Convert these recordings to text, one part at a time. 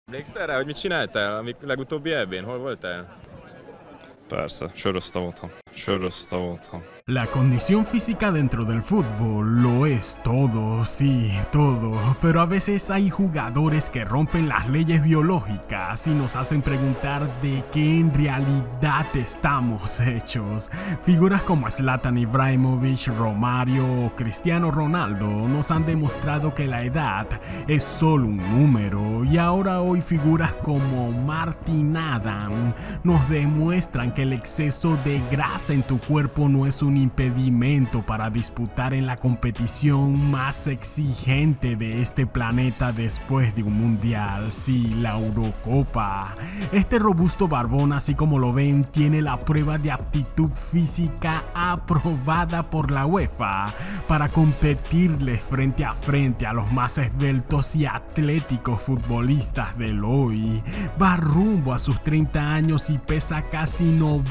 Emlékszel rá, hogy mit csináltál a legutóbbi EB-n? Hol voltál? Persze, söröztem otthon. Söröztem otthon. La condición física dentro del fútbol lo es todo, sí, todo, pero a veces hay jugadores que rompen las leyes biológicas y nos hacen preguntar de qué en realidad estamos hechos. Figuras como Zlatan Ibrahimovic, Romario o Cristiano Ronaldo nos han demostrado que la edad es solo un número, y ahora hoy figuras como Martin Adam nos demuestran que el exceso de grasa en tu cuerpo no es un impedimento para disputar en la competición más exigente de este planeta después de un mundial, sí, la Eurocopa. Este robusto barbón, así como lo ven, tiene la prueba de aptitud física aprobada por la UEFA para competirle frente a los más esbeltos y atléticos futbolistas del hoy. Va rumbo a sus 30 años y pesa casi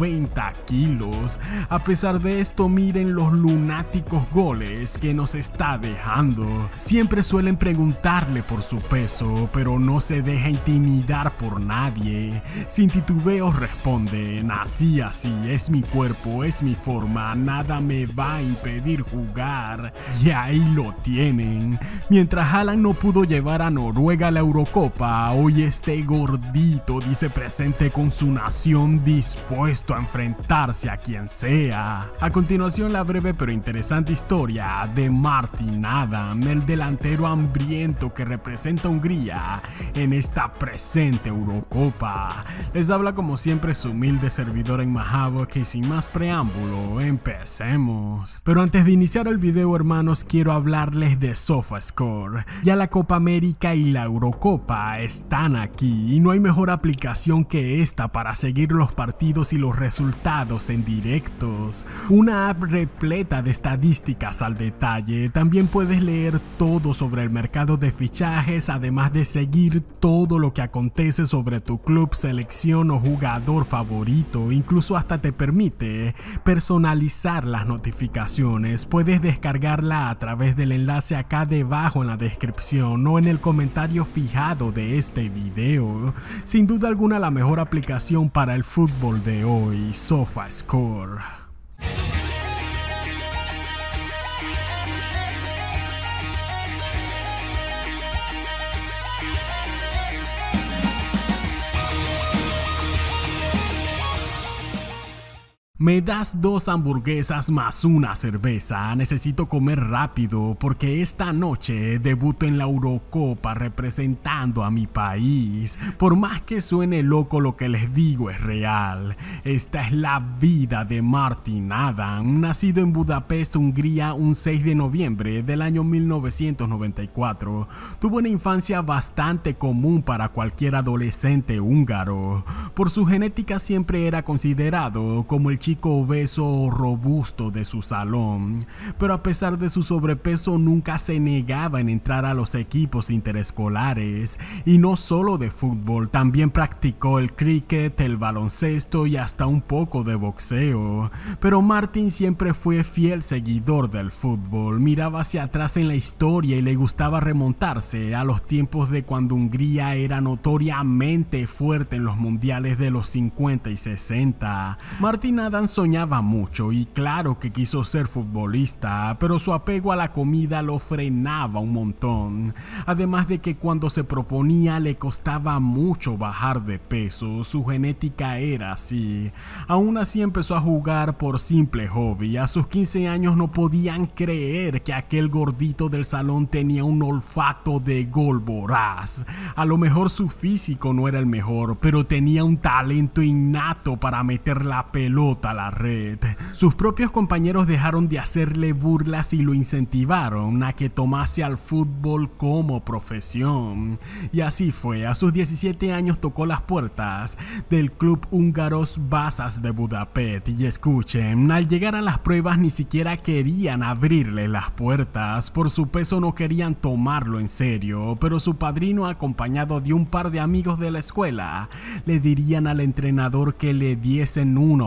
90 kilos. A pesar de esto, miren los lunáticos goles que nos está dejando. Siempre suelen preguntarle por su peso, pero no se deja intimidar por nadie. Sin titubeos responde: nací así, es mi cuerpo, es mi forma, nada me va a impedir jugar. Y ahí lo tienen. Mientras Haaland no pudo llevar a Noruega a la Eurocopa, hoy este gordito dice presente con su nación, dispuesto a enfrentarse a quien sea. A continuación, la breve pero interesante historia de Martin Adam, el delantero hambriento que representa a Hungría en esta presente Eurocopa. Les habla como siempre su humilde servidor en Mahavok, y sin más preámbulo, empecemos. Pero antes de iniciar el video, hermanos, quiero hablarles de SofaScore. Ya la Copa América y la Eurocopa están aquí, y no hay mejor aplicación que esta para seguir los partidos y los resultados en directos. Una app repleta de estadísticas al detalle. También puedes leer todo sobre el mercado de fichajes, además de seguir todo lo que acontece sobre tu club, selección o jugador favorito. Incluso hasta te permite personalizar las notificaciones. Puedes descargarla a través del enlace acá debajo en la descripción o en el comentario fijado de este video. Sin duda alguna, la mejor aplicación para el fútbol de hoy, SofaScore. Me das 2 hamburguesas más una cerveza. Necesito comer rápido porque esta noche debuto en la Eurocopa representando a mi país. Por más que suene loco, lo que les digo es real. Esta es la vida de Martin Adam, nacido en Budapest, Hungría, un 6 de noviembre del año 1994. Tuvo una infancia bastante común para cualquier adolescente húngaro. Por su genética siempre era considerado como el chico obeso o robusto de su salón, pero a pesar de su sobrepeso nunca se negaba en entrar a los equipos interescolares, y no solo de fútbol, también practicó el cricket, el baloncesto y hasta un poco de boxeo. Pero Martin siempre fue fiel seguidor del fútbol, miraba hacia atrás en la historia y le gustaba remontarse a los tiempos de cuando Hungría era notoriamente fuerte en los mundiales de los 50 y 60. Martin Adam soñaba mucho y claro que quiso ser futbolista, pero su apego a la comida lo frenaba un montón. Además de que cuando se proponía le costaba mucho bajar de peso, su genética era así. Aún así empezó a jugar por simple hobby. A sus 15 años no podían creer que aquel gordito del salón tenía un olfato de gol voraz. A lo mejor su físico no era el mejor, pero tenía un talento innato para meter la pelota a la red. Sus propios compañeros dejaron de hacerle burlas y lo incentivaron a que tomase al fútbol como profesión. Y así fue. A sus 17 años tocó las puertas del club húngaros Vasas de Budapest. Y escuchen, al llegar a las pruebas ni siquiera querían abrirle las puertas. Por su peso no querían tomarlo en serio, pero su padrino, acompañado de un par de amigos de la escuela, le dirían al entrenador que le diesen una oportunidad.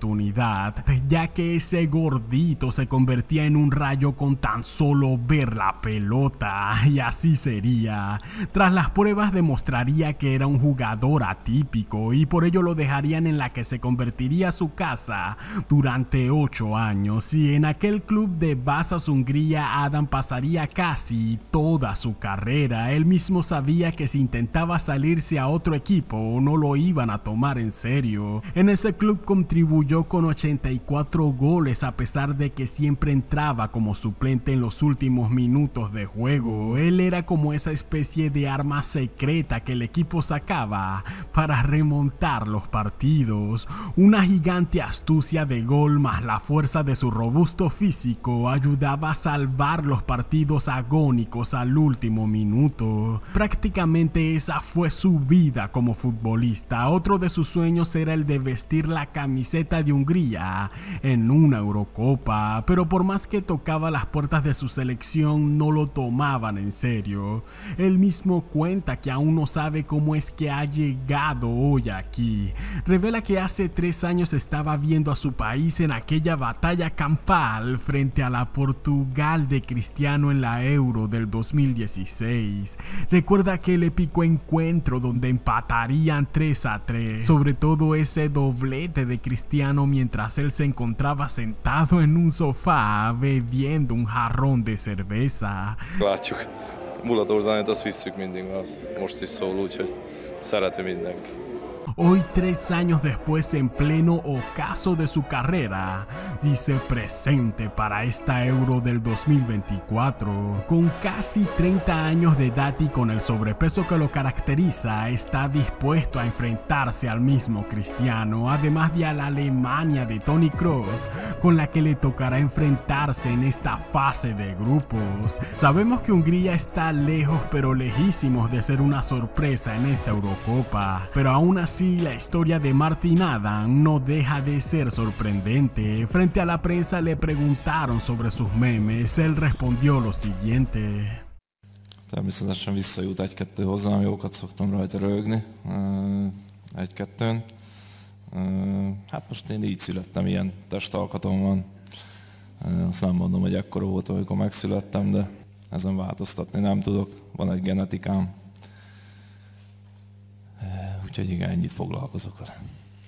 oportunidad, ya que ese gordito se convertía en un rayo con tan solo ver la pelota, y así sería. Tras las pruebas demostraría que era un jugador atípico y por ello lo dejarían en la que se convertiría su casa durante 8 años, y en aquel club de Vasas, Hungría, Adam pasaría casi toda su carrera. Él mismo sabía que si intentaba salirse a otro equipo no lo iban a tomar en serio. En ese club contribuyó con 84 goles a pesar de que siempre entraba como suplente en los últimos minutos de juego. Él era como esa especie de arma secreta que el equipo sacaba para remontar los partidos. Una gigante astucia de gol más la fuerza de su robusto físico ayudaba a salvar los partidos agónicos al último minuto. Prácticamente esa fue su vida como futbolista. Otro de sus sueños era el de vestir la camiseta de Hungría en una Eurocopa, pero por más que tocaba las puertas de su selección no lo tomaban en serio. Él mismo cuenta que aún no sabe cómo es que ha llegado hoy aquí. Revela que hace 3 años estaba viendo a su país en aquella batalla campal frente a la Portugal de Cristiano en la Euro del 2016. Recuerda aquel épico encuentro donde empatarían 3-3, sobre todo ese doblete de Cristiano mientras él se encontraba sentado en un sofá bebiendo un jarrón de cerveza. Látjuk, Mulatózánét azt visszük mindig, az most is szól, úgyhogy szereti mindenki. Hoy, 3 años después, en pleno ocaso de su carrera, dice presente para esta Euro del 2024. Con casi 30 años de edad y con el sobrepeso que lo caracteriza, está dispuesto a enfrentarse al mismo Cristiano, además de a la Alemania de Toni Kroos, con la que le tocará enfrentarse en esta fase de grupos. Sabemos que Hungría está lejos, pero lejísimos de ser una sorpresa en esta Eurocopa, pero aún así la historia de Martin Adam no deja de ser sorprendente. Frente a la prensa le preguntaron sobre sus memes, él respondió lo siguiente. Természetesen visszajut 1-2 hozzám, jókat szoktam rajta rögni, 1-2-n. Hát most én így születtem, ilyen testalkatom van. Azt nem mondom, hogy ekkora volt, amikor megszülettem, de ezen változtatni nem tudok, van egy genetikám. Úgyhogy igen, ennyit foglalkozok vele.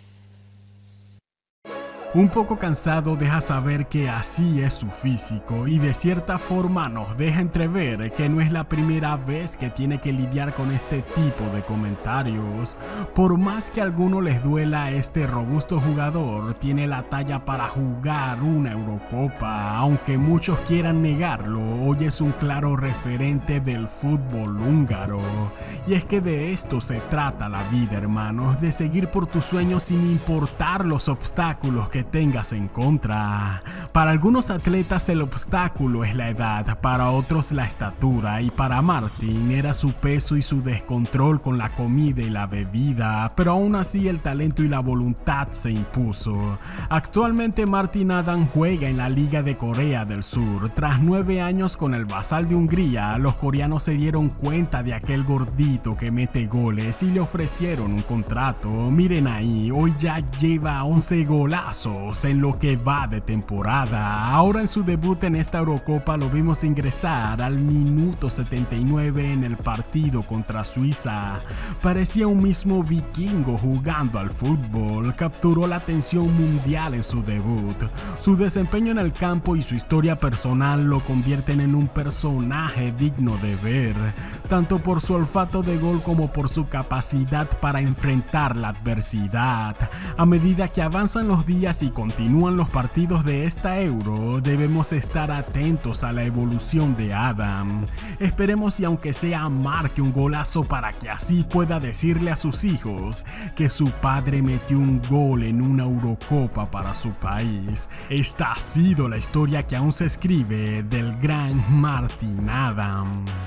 Un poco cansado deja saber que así es su físico y de cierta forma nos deja entrever que no es la primera vez que tiene que lidiar con este tipo de comentarios. Por más que a algunos les duela, este robusto jugador tiene la talla para jugar una Eurocopa. Aunque muchos quieran negarlo, hoy es un claro referente del fútbol húngaro. Y es que de esto se trata la vida, hermanos, de seguir por tus sueños sin importar los obstáculos que tengas en contra. Para algunos atletas el obstáculo es la edad, para otros la estatura, y para Martin era su peso y su descontrol con la comida y la bebida, pero aún así el talento y la voluntad se impuso. Actualmente Martin Adam juega en la Liga de Corea del Sur. Tras 9 años con el Vasal de Hungría, los coreanos se dieron cuenta de aquel gordito que mete goles y le ofrecieron un contrato. Miren ahí, hoy ya lleva 11 golazos en lo que va de temporada. Ahora en su debut en esta Eurocopa lo vimos ingresar al minuto 79 en el partido contra Suiza. Parecía un mismo vikingo jugando al fútbol. Capturó la atención mundial en su debut. Su desempeño en el campo y su historia personal lo convierten en un personaje digno de ver, tanto por su olfato de gol como por su capacidad para enfrentar la adversidad. A medida que avanzan los días y continúan los partidos de esta Euro, debemos estar atentos a la evolución de Adam. Esperemos y aunque sea marque un golazo para que así pueda decirle a sus hijos que su padre metió un gol en una Eurocopa para su país. Esta ha sido la historia que aún se escribe del gran Martin Adam.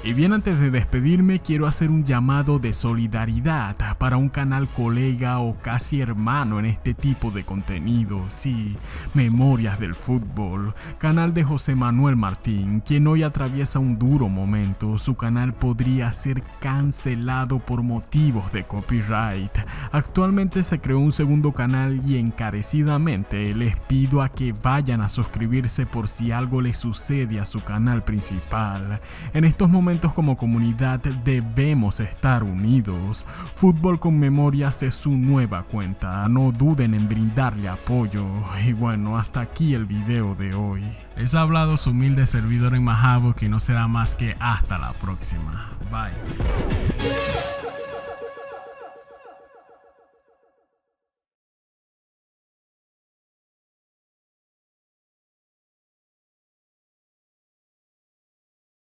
Y bien, antes de despedirme quiero hacer un llamado de solidaridad para un canal colega o casi hermano en este tipo de contenido, sí, Memorias del Fútbol, canal de José Manuel Martín, quien hoy atraviesa un duro momento. Su canal podría ser cancelado por motivos de copyright. Actualmente se creó un segundo canal y encarecidamente les pido a que vayan a suscribirse por si algo le sucede a su canal principal. En estos momentos como comunidad debemos estar unidos. Fútbol con Memorias es su nueva cuenta, no duden en brindarle apoyo. Y bueno, hasta aquí el video de hoy. Les ha hablado su humilde servidor en Majabo, que no será más que hasta la próxima. Bye.